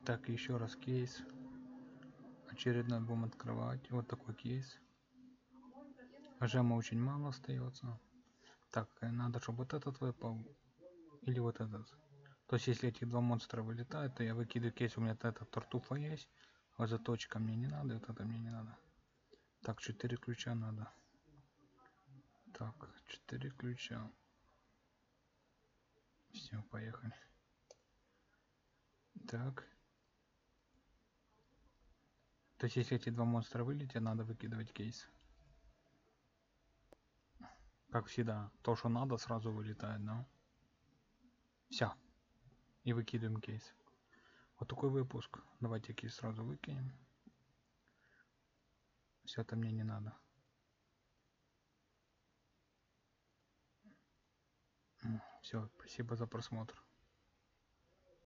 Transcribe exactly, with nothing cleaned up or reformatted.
Так, еще раз кейс. Очередной будем открывать. Вот такой кейс. Жема очень мало остается. Так, надо, чтобы вот этот выпал. Или вот этот. То есть, если эти два монстра вылетают, то я выкидываю кейс. У меня этот тортуфа есть. А заточка мне не надо. Вот это мне не надо. Так, четыре ключа надо. Так, четыре ключа. Все, поехали. Так. То есть, если эти два монстра вылетят, надо выкидывать кейс. Как всегда, то, что надо, сразу вылетает, да? Все. И выкидываем кейс. Вот такой выпуск. Давайте кейс сразу выкинем. Все это мне не надо. Все, спасибо за просмотр.